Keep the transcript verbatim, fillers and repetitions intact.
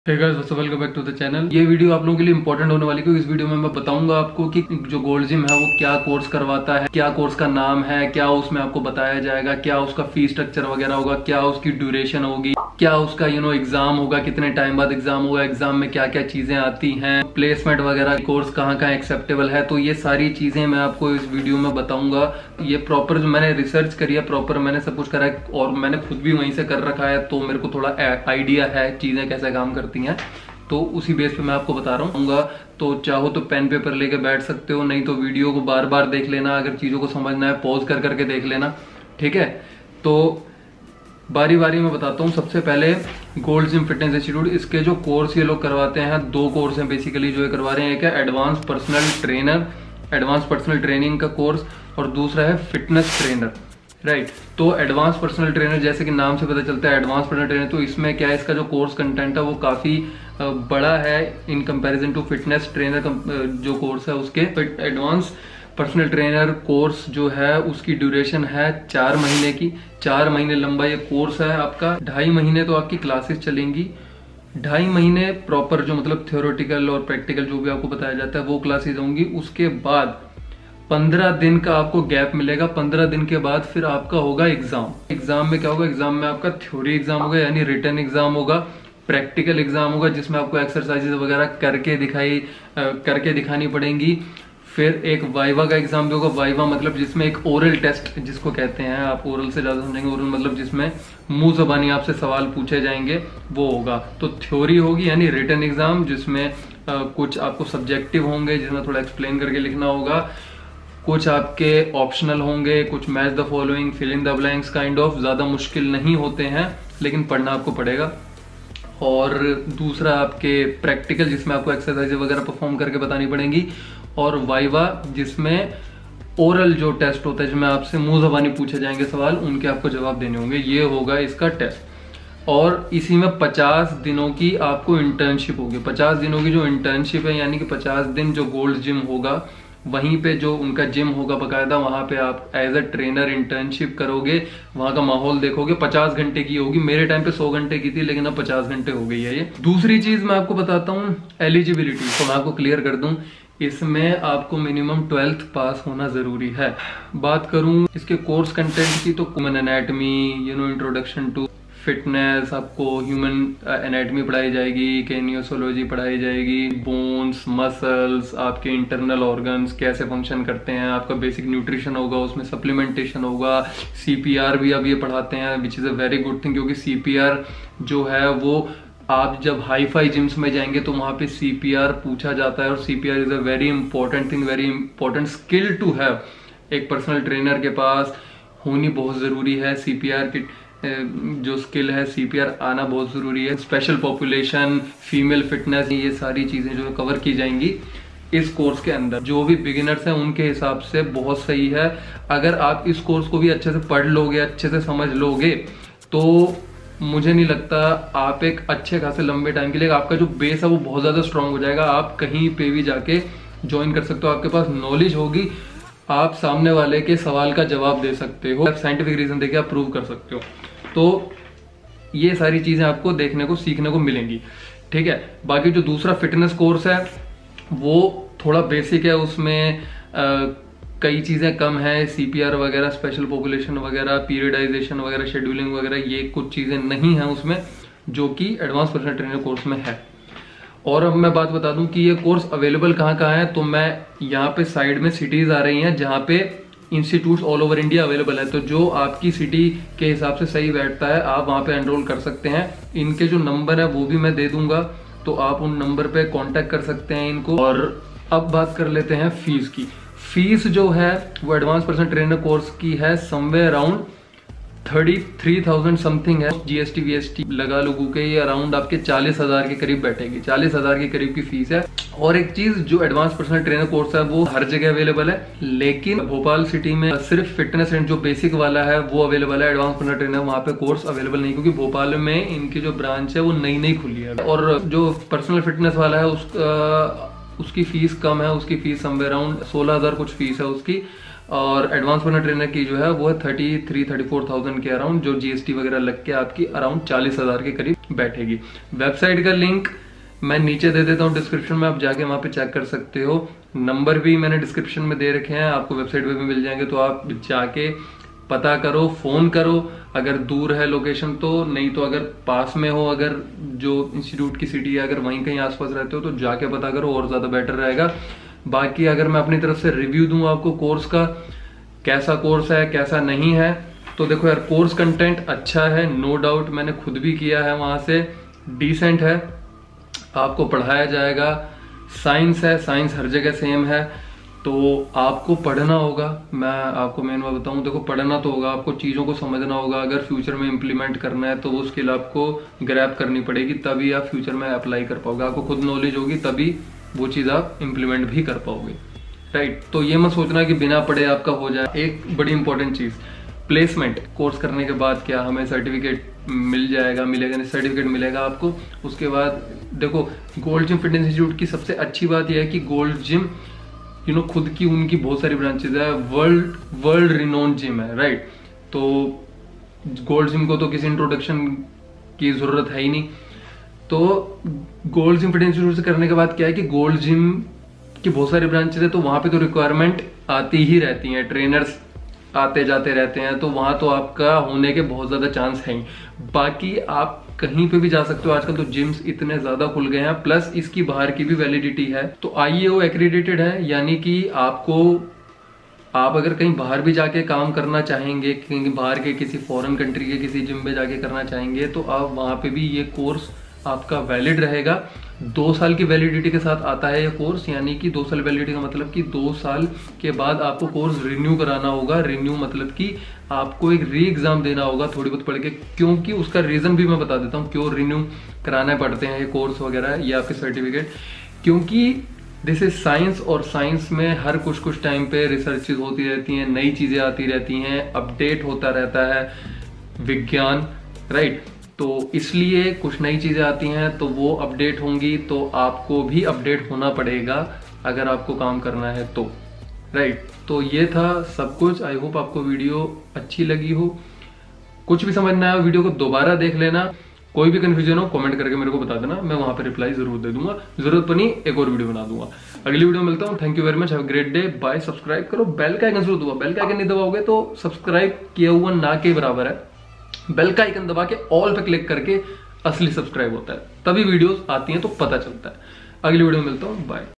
Hey guys, welcome back to the channel. ये video आप लोगों के लिए इंपॉर्टेंट होने वाली है क्योंकि इस वीडियो में मैं बताऊंगा आपको कि जो गोल्ड जिम है वो क्या कोर्स करवाता है, क्या कोर्स का नाम है, क्या उसमें आपको बताया जाएगा, क्या उसका फी स्ट्रक्चर वगैरह होगा, क्या उसकी ड्यूरेशन होगी, क्या उसका यू नो एग्जाम होगा, कितने टाइम बाद एग्जाम होगा, एग्जाम में क्या क्या चीजें आती हैं, प्लेसमेंट वगैरह, कोर्स कहाँ कहाँ एक्सेप्टेबल है। तो ये सारी चीजें मैं आपको इस वीडियो में बताऊंगा। ये प्रॉपर जो मैंने रिसर्च करी है, प्रॉपर मैंने सब कुछ करा है और मैंने खुद भी वहीं से कर रखा है, तो मेरे को थोड़ा आइडिया है चीजें कैसे काम करती हैं। तो उसी बेस पे मैं आपको बता रहा हूँ। तो चाहो तो पेन पेपर लेके बैठ सकते हो, नहीं तो वीडियो को बार बार देख लेना। अगर चीज़ों को समझना है पॉज कर करके देख लेना, ठीक है। तो बारी बारी में बताता हूँ। सबसे पहले गोल्ड जिम फिटनेस इंस्टीट्यूट, इसके जो कोर्स ये लोग करवाते हैं, दो कोर्स हैं बेसिकली जो ये करवा रहे हैं। एक है advance personal trainer, advance personal training का कोर्स, और दूसरा है फिटनेस ट्रेनर, राइट right. तो एडवांस पर्सनल ट्रेनर, जैसे कि नाम से पता चलता है एडवांस पर्सनल ट्रेनर, तो इसमें क्या है, इसका जो कोर्स कंटेंट है वो काफ़ी बड़ा है in comparison to fitness trainer जो कोर्स है उसके। एडवांस पर्सनल ट्रेनर कोर्स जो है उसकी ड्यूरेशन है चार महीने की। चार महीने लंबा ये कोर्स है आपका। ढाई महीने तो आपकी क्लासेस चलेंगी, ढाई महीने प्रॉपर जो मतलब थियोरेटिकल और प्रैक्टिकल जो भी आपको बताया जाता है वो क्लासेस होंगी। उसके बाद पंद्रह दिन का आपको गैप मिलेगा। पंद्रह दिन के बाद फिर आपका होगा एग्जाम। एग्जाम में क्या होगा, एग्जाम में आपका थ्योरी एग्जाम होगा यानी रिटन एग्जाम होगा, प्रैक्टिकल एग्जाम होगा जिसमें आपको एक्सरसाइजेज वगैरह करके दिखाई करके दिखानी पड़ेंगी। फिर एक वाइवा का एग्जाम भी होगा। वाइवा मतलब जिसमें एक ओरल टेस्ट जिसको कहते हैं, आप ओरल से ज्यादा समझेंगे, ओरल मतलब जिसमें मुंह जबानी आपसे सवाल पूछे जाएंगे, वो होगा। तो थ्योरी होगी यानी रिटन एग्जाम जिसमें आ, कुछ आपको सब्जेक्टिव होंगे जिसमें थोड़ा एक्सप्लेन करके लिखना होगा, कुछ आपके ऑप्शनल होंगे, कुछ match the following, fill in the blanks kind of, ज्यादा मुश्किल नहीं होते हैं लेकिन पढ़ना आपको पड़ेगा। और दूसरा आपके प्रैक्टिकल जिसमें आपको एक्सरसाइज वगैरह परफॉर्म करके बतानी पड़ेंगी, और वाइवा जिसमें ओरल जो टेस्ट होता है जिसमें आपसे मुंह जबानी पूछे जाएंगे सवाल, उनके आपको जवाब देने होंगे। ये होगा इसका टेस्ट। और इसी में पचास दिनों की आपको इंटर्नशिप होगी। पचास दिनों की जो इंटर्नशिप है यानी कि पचास दिन जो गोल्ड जिम होगा वहीं पे जो उनका जिम होगा बकायदा, वहां पे आप एज अ ट्रेनर इंटर्नशिप करोगे, वहां का माहौल देखोगे। पचास घंटे की होगी। मेरे टाइम पे सौ घंटे की थी लेकिन अब पचास घंटे हो गई है ये। दूसरी चीज मैं आपको बताता हूँ एलिजिबिलिटी, तो मैं आपको क्लियर कर दूं, इसमें आपको मिनिमम ट्वेल्थ पास होना जरूरी है। बात करूं इसके कोर्स कंटेंट की तो human anatomy, you know introduction to fitness, आपको ह्यूमन एनाटमी पढ़ाई जाएगी, केनियोसोलॉजी पढ़ाई जाएगी, बोन्स, मसल्स, आपके इंटरनल ऑर्गन्स कैसे फंक्शन करते हैं, आपका बेसिक न्यूट्रिशन होगा, उसमें सप्लीमेंटेशन होगा, सीपीआर भी अब ये पढ़ाते हैं which is a very good thing, क्योंकि सीपीआर जो है वो आप जब हाई फाई जिम्स में जाएंगे तो वहाँ पे सीपीआर पूछा जाता है, और CPR is a very important thing, very important skill to have. एक पर्सनल ट्रेनर के पास होनी बहुत ज़रूरी है। सीपीआर की जो स्किल है, सीपीआर आना बहुत ज़रूरी है। स्पेशल पॉपुलेशन, फीमेल फिटनेस, ये सारी चीज़ें जो कवर की जाएंगी इस कोर्स के अंदर। जो भी बिगिनर्स हैं उनके हिसाब से बहुत सही है। अगर आप इस कोर्स को भी अच्छे से पढ़ लोगे, अच्छे से समझ लोगे, तो मुझे नहीं लगता आप एक अच्छे खासे लंबे टाइम के लिए, आपका जो बेस है वो बहुत ज़्यादा स्ट्रांग हो जाएगा। आप कहीं पे भी जाके ज्वाइन कर सकते हो, आपके पास नॉलेज होगी, आप सामने वाले के सवाल का जवाब दे सकते हो, आप साइंटिफिक रीजन देके आप प्रूव कर सकते हो। तो ये सारी चीजें आपको देखने को सीखने को मिलेंगी, ठीक है। बाकी जो दूसरा फिटनेस कोर्स है वो थोड़ा बेसिक है, उसमें आ, कई चीजें कम है, सीपीआर वगैरह, स्पेशल पॉपुलेशन वगैरह, पीरियडाइजेशन वगैरह, शेड्यूलिंग वगैरह, ये कुछ चीजें नहीं है उसमें जो कि एडवांस पर्सनल ट्रेनर कोर्स में है। और अब मैं बात बता दूं कि ये कोर्स अवेलेबल कहाँ कहाँ है, तो मैं यहाँ पे साइड में सिटीज आ रही हैं जहाँ पे institutes all over India available है। तो जो आपकी सिटी के हिसाब से सही बैठता है आप वहाँ पे एनरोल कर सकते हैं। इनके जो नंबर है वो भी मैं दे दूंगा, तो आप उन नंबर पे कांटेक्ट कर सकते हैं इनको। और अब बात कर लेते हैं फीस की। फीस जो है वो एडवांस पर्सनल ट्रेनर कोर्स की है somewhere around thirty three thousand something है। जीएसटी वीएसटी लगा लोगों के ये अराउंड आपके चालीस हजार के करीब बैठेगी। चालीस हजार के करीब की फीस है। और एक चीज, जो एडवांस पर्सनल ट्रेनर कोर्स है वो हर जगह अवेलेबल है, लेकिन भोपाल सिटी में सिर्फ फिटनेस एंड जो बेसिक वाला है वो अवेलेबल है। एडवांस पर्सनल ट्रेनर वहाँ पे कोर्स अवेलेबल नहीं, क्योंकि भोपाल में इनकी जो ब्रांच है वो नई नई खुली है। और जो पर्सनल फिटनेस वाला है उसका उसकी फीस कम है, उसकी फीस समवेयर अराउंड सोलह हजार कुछ फीस है उसकी। और एडवांस पर्सनल ट्रेनर की जो है वो है thirty three thirty four thousand के अराउंड, जो जीएसटी वगैरह लग के आपकी अराउंड चालीस हजार के करीब बैठेगी। वेबसाइट का लिंक मैं नीचे दे देता हूँ डिस्क्रिप्शन में, आप जाके वहां पे चेक कर सकते हो। नंबर भी मैंने डिस्क्रिप्शन में दे रखे हैं, आपको वेबसाइट पे भी मिल जाएंगे, तो आप जाके पता करो, फोन करो अगर दूर है लोकेशन तो, नहीं तो अगर पास में हो, अगर जो इंस्टीट्यूट की सिटी है अगर वहीं कहीं आसपास रहते हो तो जाके पता करो, और ज्यादा बेटर रहेगा। बाकी अगर मैं अपनी तरफ से रिव्यू दूं आपको कोर्स का, कैसा कोर्स है कैसा नहीं है, तो देखो यार कोर्स कंटेंट अच्छा है, नो डाउट, मैंने खुद भी किया है वहां से, डिसेंट है, आपको पढ़ाया जाएगा। साइंस है, साइंस हर जगह सेम है, तो आपको पढ़ना होगा। मैं आपको मेन बात बताऊं, देखो पढ़ना तो होगा, आपको चीज़ों को समझना होगा, अगर फ्यूचर में इम्प्लीमेंट करना है तो वो स्किल आपको ग्रैब करनी पड़ेगी, तभी आप फ्यूचर में अप्लाई कर पाओगे। आपको खुद नॉलेज होगी तभी वो चीज़ आप इम्प्लीमेंट भी कर पाओगे, राइट। तो ये मत सोचना कि बिना पढ़े आपका हो जाए। एक बड़ी इंपॉर्टेंट चीज़, प्लेसमेंट। कोर्स करने के बाद क्या हमें सर्टिफिकेट मिल जाएगा, मिलेगा नहीं, सर्टिफिकेट मिलेगा आपको। उसके बाद देखो गोल्ड जिम फिटनेस इंस्टीट्यूट की सबसे अच्छी बात यह है कि गोल्ड जिम यू नो खुद की उनकी बहुत सारी ब्रांचेज है, वर्ल्ड वर्ल्ड रिनोन जिम है, राइट। तो गोल्ड जिम को तो किसी इंट्रोडक्शन की जरूरत है ही नहीं। तो गोल्ड जिम फिटनेस इंस्टीट्यूट से करने के बाद क्या है कि गोल्ड जिम की बहुत सारी ब्रांचेज है, तो वहां पे तो रिक्वायरमेंट आती ही रहती है, ट्रेनर्स आते जाते रहते हैं, तो वहां तो आपका होने के बहुत ज्यादा चांस हैं। बाकी आप कहीं पे भी जा सकते हो, आजकल तो जिम्स इतने ज्यादा खुल गए हैं, प्लस इसकी बाहर की भी वैलिडिटी है। तो आईएओ एक्रेडिटेड है, यानी कि आपको, आप अगर कहीं बाहर भी जाके काम करना चाहेंगे, कहीं बाहर के किसी फॉरेन कंट्री के किसी जिम में जाके करना चाहेंगे, तो आप वहां पे भी ये कोर्स आपका वैलिड रहेगा। दो साल की वैलिडिटी के साथ आता है ये कोर्स, यानी कि दो साल वैलिडिटी का मतलब कि दो साल के बाद आपको कोर्स रिन्यू कराना होगा। रिन्यू मतलब कि आपको एक री एग्जाम देना होगा थोड़ी बहुत पढ़ के, क्योंकि उसका रीजन भी मैं बता देता हूँ क्यों रिन्यू कराने पड़ते हैं ये कोर्स वगैरह या आपके सर्टिफिकेट। क्योंकि दिस इज साइंस, और साइंस में हर कुछ कुछ टाइम पे रिसर्चेज होती रहती हैं, नई चीजें आती रहती हैं, अपडेट होता रहता है विज्ञान, राइट। तो इसलिए कुछ नई चीजें आती हैं तो वो अपडेट होंगी, तो आपको भी अपडेट होना पड़ेगा अगर आपको काम करना है तो, राइट। तो ये था सब कुछ। आई होप आपको वीडियो अच्छी लगी हो। कुछ भी समझ ना आया वीडियो को दोबारा देख लेना, कोई भी कंफ्यूजन हो कमेंट करके मेरे को बता देना, मैं वहां पे रिप्लाई जरूर दे दूंगा। जरूरत पड़ी एक और वीडियो बना दूंगा। अगली वीडियो में मिलता हूँ। Thank you very much, have a great day, bye. Subscribe करो, बेल का आइकन जरूर दबाओ, बेल का आइकन नहीं दबाओगे तो सब्सक्राइब किया हुआ ना के बराबर है। बेल का आइकन दबा के ऑल पे क्लिक करके असली सब्सक्राइब होता है, तभी वीडियोस आती हैं तो पता चलता है। अगली वीडियो में मिलता हूँ, बाय।